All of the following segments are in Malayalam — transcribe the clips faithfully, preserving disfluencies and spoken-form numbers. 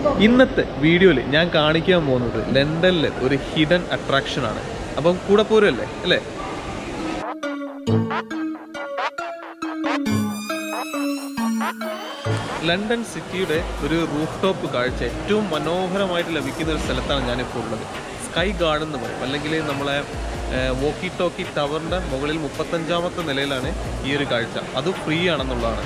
ഇന്നത്തെ വീഡിയോയിൽ ഞാൻ കാണിക്കാൻ പോകുന്നത് ലണ്ടനിലെ ഒരു ഹിഡൻ അട്രാക്ഷനാണ്. അപ്പം കൂടെ പോരല്ലേ അല്ലേ? ലണ്ടൻ സിറ്റിയുടെ ഒരു റൂഫ് ടോപ്പ് കാഴ്ച ഏറ്റവും മനോഹരമായിട്ട് ലഭിക്കുന്ന ഒരു സ്ഥലത്താണ് ഞാനിപ്പോൾ ഉള്ളത്. സ്കൈ ഗാർഡൻ എന്ന് പറയും, അല്ലെങ്കിൽ നമ്മളെ വോക്കി ടോക്കി ടവറിൻ്റെ മുകളിൽ മുപ്പത്തഞ്ചാമത്തെ നിലയിലാണ് ഈ ഒരു കാഴ്ച. അത് ഫ്രീ ആണെന്നുള്ളതാണ്.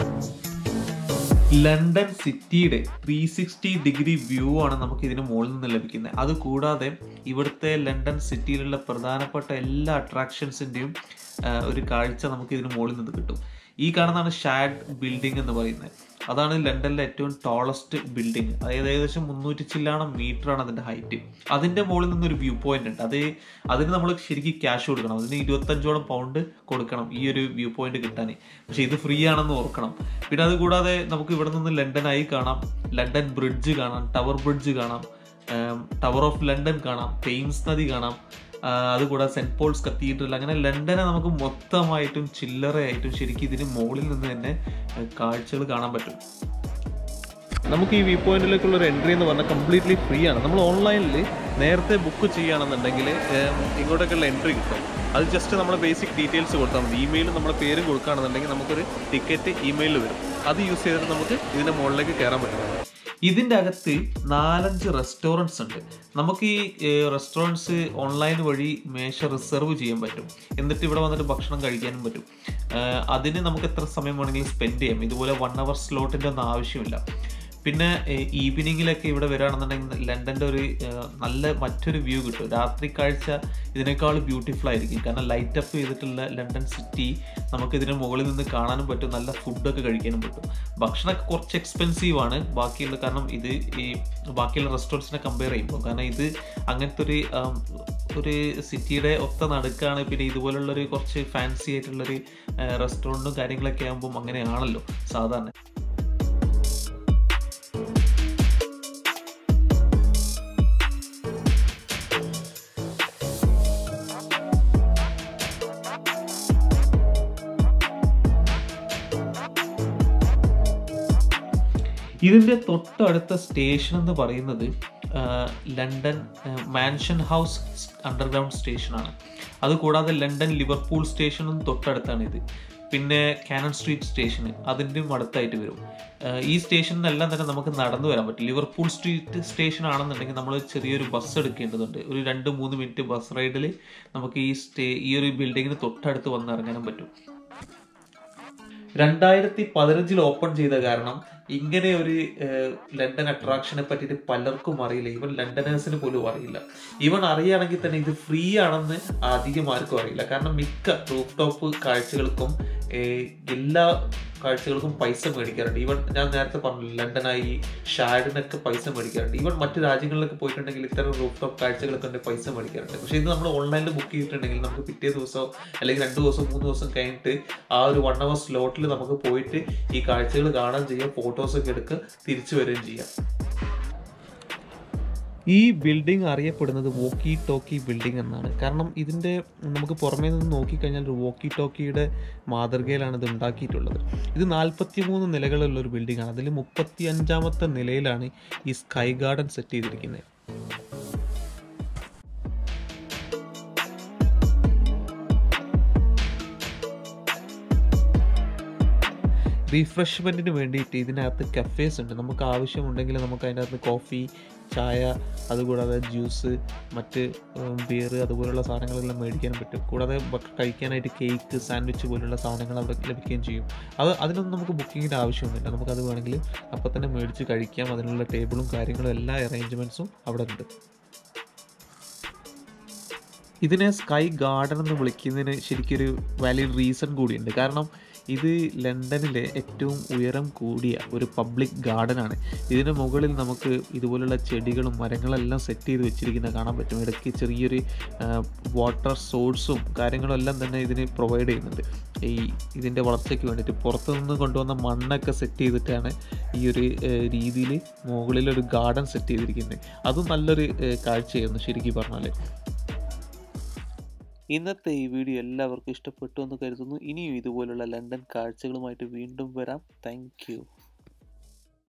ലണ്ടൻ സിറ്റിയുടെ ത്രീ സിക്സ്റ്റി ഡിഗ്രി വ്യൂ ആണ് നമുക്ക് ഇതിന് മുകളിൽ നിന്ന് ലഭിക്കുന്നത്. അതുകൂടാതെ ഇവിടുത്തെ ലണ്ടൻ സിറ്റിയിലുള്ള പ്രധാനപ്പെട്ട എല്ലാ അട്രാക്ഷൻസിൻ്റെയും ഒരു കാഴ്ച നമുക്ക് ഇതിന് മുകളിൽ നിന്ന് കിട്ടും. ഈ കാണുന്നതാണ് ഷാഡ് ബിൽഡിംഗ് എന്ന് പറയുന്നത്. അതാണ് ലണ്ടനിലെ ഏറ്റവും ടോളസ്റ്റ് ബിൽഡിംഗ്. അതായത് ഏകദേശം മുന്നൂറ്റി ചില്ലാണ് മീറ്ററാണ് അതിൻ്റെ ഹൈറ്റ്. അതിൻ്റെ മുകളിൽ നിന്നൊരു വ്യൂ പോയിന്റ് ഉണ്ട്. അത് അതിന് നമ്മൾ ശരിക്കും ക്യാഷ് കൊടുക്കണം. അതിന് ഇരുപത്തഞ്ചോളം പൗണ്ട് കൊടുക്കണം ഈ ഒരു വ്യൂ പോയിന്റ് കിട്ടാൻ. പക്ഷേ ഇത് ഫ്രീ ആണെന്ന് ഓർക്കണം. പിന്നെ അതുകൂടാതെ നമുക്ക് ഇവിടെ നിന്ന് ലണ്ടനായി കാണാം, ലണ്ടൻ ബ്രിഡ്ജ് കാണാം, ടവർ ബ്രിഡ്ജ് കാണാം, ടവർ ഓഫ് ലണ്ടൻ കാണാം, തെയിംസ് നദി കാണാം, അതുകൂടാതെ സെന്റ് പോൾസ് കത്തീഡ്രൽ. അങ്ങനെ ലണ്ടനെ നമുക്ക് മൊത്തമായിട്ടും ചില്ലറയായിട്ടും ശരിക്കും ഇതിന് മുകളിൽ നിന്ന് തന്നെ കാഴ്ചകൾ കാണാൻ പറ്റും. നമുക്ക് ഈ വ്യൂ പോയിന്റിലേക്കുള്ള ഒരു എൻട്രി എന്ന് പറഞ്ഞാൽ കംപ്ലീറ്റ്ലി ഫ്രീ ആണ്. നമ്മൾ ഓൺലൈനിൽ നേരത്തെ ബുക്ക് ചെയ്യുകയാണെന്നുണ്ടെങ്കിൽ ഇങ്ങോട്ടേക്കുള്ള എൻട്രി കിട്ടും. അത് ജസ്റ്റ് നമ്മൾ ബേസിക് ഡീറ്റെയിൽസ് കൊടുത്താൽ മതി. ഇമെയിലും നമ്മുടെ പേരും കൊടുക്കുകയാണെന്നുണ്ടെങ്കിൽ നമുക്കൊരു ടിക്കറ്റ് ഇമെയിലിൽ വരും. അത് യൂസ് ചെയ്തിട്ട് നമുക്ക് ഇതിൻ്റെ മുകളിലേക്ക് കയറാൻ പറ്റും. ഇതിൻ്റെ അകത്ത് നാലഞ്ച് റെസ്റ്റോറൻറ്റ്സ് ഉണ്ട്. നമുക്ക് ഈ റെസ്റ്റോറൻറ്റ്സ് ഓൺലൈൻ വഴി മേശ റിസർവ് ചെയ്യാൻ പറ്റും. എന്നിട്ട് ഇവിടെ വന്നിട്ട് ഭക്ഷണം കഴിക്കാനും പറ്റും. അതിന് നമുക്ക് എത്ര സമയം വേണമെങ്കിലും സ്പെൻഡ് ചെയ്യാം. ഇതുപോലെ വൺ അവർ സ്ലോട്ടിൻ്റെ ഒന്നും ആവശ്യമില്ല. പിന്നെ ഈവനിങ്ങിലൊക്കെ ഇവിടെ വരികയാണെന്നുണ്ടെങ്കിൽ ലണ്ടൻ്റെ ഒരു നല്ല മറ്റൊരു വ്യൂ കിട്ടും. രാത്രി കാഴ്ച ഇതിനേക്കാൾ ബ്യൂട്ടിഫുൾ ആയിരിക്കും. കാരണം ലൈറ്റ് അപ്പ് ചെയ്തിട്ടുള്ള ലണ്ടൻ സിറ്റി നമുക്ക് ഇതിന് മുകളിൽ നിന്ന് കാണാനും പറ്റും. നല്ല ഫുഡൊക്കെ കഴിക്കാനും പറ്റും. ഭക്ഷണമൊക്കെ കുറച്ച് എക്സ്പെൻസീവ് ആണ് ബാക്കിയുള്ള, കാരണം ഇത് ഈ ബാക്കിയുള്ള റെസ്റ്റോറൻറ്റ്സിനെ കമ്പയർ ചെയ്യുമ്പോൾ. കാരണം ഇത് അങ്ങനത്തെ ഒരു ഒരു സിറ്റിയുടെ ഒത്ത നടുക്കാണ്. പിന്നെ ഇതുപോലുള്ളൊരു കുറച്ച് ഫാൻസി ആയിട്ടുള്ളൊരു റെസ്റ്റോറൻറ്റും കാര്യങ്ങളൊക്കെ ആകുമ്പം അങ്ങനെയാണല്ലോ സാധാരണ. ഇതിൻ്റെ തൊട്ടടുത്ത സ്റ്റേഷൻ എന്ന് പറയുന്നത് ലണ്ടൻ മാൻഷൻ ഹൗസ് അണ്ടർഗ്രൗണ്ട് സ്റ്റേഷനാണ്. അതുകൂടാതെ ലണ്ടൻ ലിവർപൂൾ സ്റ്റേഷനും തൊട്ടടുത്താണ് ഇത്. പിന്നെ കാനൺ സ്ട്രീറ്റ് സ്റ്റേഷന് അതിൻ്റെയും അടുത്തായിട്ട് വരും. ഈ സ്റ്റേഷനിലെല്ലാം തന്നെ നമുക്ക് നടന്നു വരാൻ പറ്റും. ലിവർപൂൾ സ്ട്രീറ്റ് സ്റ്റേഷൻ ആണെന്നുണ്ടെങ്കിൽ നമ്മൾ ചെറിയൊരു ബസ് എടുക്കേണ്ടതുണ്ട്. ഒരു രണ്ട് മൂന്ന് മിനിറ്റ് ബസ് റൈഡിൽ നമുക്ക് ഈ സ്റ്റേ ഈ ഒരു ബിൽഡിങ്ങിന് തൊട്ടടുത്ത് വന്ന് ഇറങ്ങാനും പറ്റും. രണ്ടായിരത്തി പതിനഞ്ചിൽ ഓപ്പൺ ചെയ്ത കാരണം ഇങ്ങനെ ഒരു ലണ്ടൻ അട്രാക്ഷനെ പറ്റിയിട്ട് പലർക്കും അറിയില്ല. ഈവൻ ലണ്ടനേഴ്സിന് പോലും അറിയില്ല. ഈവൻ അറിയുകയാണെങ്കിൽ തന്നെ ഇത് ഫ്രീ ആണെന്ന് അധികം ആർക്കും അറിയില്ല. കാരണം മിക്ക റൂഫ് ടോപ്പ് കാഴ്ചകൾക്കും എല്ലാ കാഴ്ചകൾക്കും പൈസ മേടിക്കാറുണ്ട്. ഈവൻ ഞാൻ നേരത്തെ പറഞ്ഞു ലണ്ടനായി ഷാഡിനൊക്കെ പൈസ മേടിക്കാറുണ്ട്. ഈവൻ മറ്റു രാജ്യങ്ങളിലൊക്കെ പോയിട്ടുണ്ടെങ്കിൽ ഇത്തരം റൂഫ് ടോപ്പ് കാഴ്ചകളൊക്കെ ഉണ്ട് പൈസ മേടിക്കാറുണ്ട്. പക്ഷേ ഇത് നമ്മൾ ഓൺലൈനിൽ ബുക്ക് ചെയ്തിട്ടുണ്ടെങ്കിൽ നമുക്ക് പിറ്റേ ദിവസമോ അല്ലെങ്കിൽ രണ്ട് ദിവസം മൂന്ന് ദിവസം കഴിഞ്ഞിട്ട് ആ ഒരു വൺ അവർ സ്ലോട്ടിൽ നമുക്ക് പോയിട്ട് ഈ കാഴ്ചകൾ കാണാൻ ചെയ്യാം, ഫോട്ടോസൊക്കെ എടുക്കുക, തിരിച്ചു വരികയും ചെയ്യാം. ഈ ബിൽഡിംഗ് അറിയപ്പെടുന്നത് വോക്കി ടോക്കി ബിൽഡിംഗ് എന്നാണ്. കാരണം ഇതിൻ്റെ നമുക്ക് പുറമേ നിന്ന് നോക്കിക്കഴിഞ്ഞാൽ ഒരു വോക്കി ടോക്കിയുടെ മാതൃകയിലാണ് ഇത് ഉണ്ടാക്കിയിട്ടുള്ളത്. ഇത് നാൽപ്പത്തി മൂന്ന് നിലകളുള്ളൊരു ബിൽഡിംഗാണ്. അതിൽ മുപ്പത്തി അഞ്ചാമത്തെ നിലയിലാണ് ഈ സ്കൈ ഗാർഡൻ സെറ്റ് ചെയ്തിരിക്കുന്നത്. റീഫ്രഷ്മെൻറ്റിന് വേണ്ടിയിട്ട് ഇതിനകത്ത് കഫേസ് ഉണ്ട്. നമുക്ക് ആവശ്യമുണ്ടെങ്കിൽ നമുക്ക് അതിൻ്റെ അകത്ത് കോഫി, ചായ, അതുകൂടാതെ ജ്യൂസ്, മറ്റ് ബിയർ അതുപോലുള്ള സാധനങ്ങളെല്ലാം മേടിക്കാനും പറ്റും. കൂടാതെ കഴിക്കാനായിട്ട് കേക്ക്, സാൻഡ്വിച്ച് പോലുള്ള സാധനങ്ങൾ അവിടെ ലഭിക്കുകയും ചെയ്യും. അത് അതിനൊന്നും നമുക്ക് ബുക്കിങ്ങിൻ്റെ ആവശ്യമൊന്നുമില്ല. നമുക്കത് വേണമെങ്കിൽ അപ്പം തന്നെ മേടിച്ച് കഴിക്കാം. അതിനുള്ള ടേബിളും കാര്യങ്ങളും എല്ലാ അറേഞ്ച്മെൻറ്റ്സും അവിടെ ഉണ്ട്. ഇതിനെ സ്കൈ ഗാർഡൻ എന്ന് വിളിക്കുന്നതിന് ശരിക്കൊരു വാലിഡ് റീസൺ കൂടിയുണ്ട്. കാരണം ഇത് ലണ്ടനിലെ ഏറ്റവും ഉയരം കൂടിയ ഒരു പബ്ലിക് ഗാർഡനാണ്. ഇതിന് മുകളിൽ നമുക്ക് ഇതുപോലുള്ള ചെടികളും മരങ്ങളെല്ലാം സെറ്റ് ചെയ്ത് വെച്ചിരിക്കുന്നത് കാണാൻ പറ്റും. ഇടയ്ക്ക് ചെറിയൊരു വാട്ടർ സോഴ്സും കാര്യങ്ങളും എല്ലാം തന്നെ ഇതിന് പ്രൊവൈഡ് ചെയ്യുന്നുണ്ട്. ഈ ഇതിൻ്റെ വളർച്ചയ്ക്ക് വേണ്ടിയിട്ട് പുറത്തുനിന്ന് കൊണ്ടുവന്ന മണ്ണൊക്കെ സെറ്റ് ചെയ്തിട്ടാണ് ഈ ഒരു രീതിയിൽ മുകളിലൊരു ഗാർഡൻ സെറ്റ് ചെയ്തിരിക്കുന്നത്. അതും നല്ലൊരു കാഴ്ചയായിരുന്നു ശരിക്കും പറഞ്ഞാൽ. ഇന്നത്തെ ഈ വീഡിയോ എല്ലാവർക്കും ഇഷ്ടപ്പെട്ടു എന്ന് കരുതുന്നു. ഇനിയും ഇതുപോലുള്ള ലണ്ടൻ കാഴ്ചകളുമായിട്ട് വീണ്ടും വരാം. Thank U.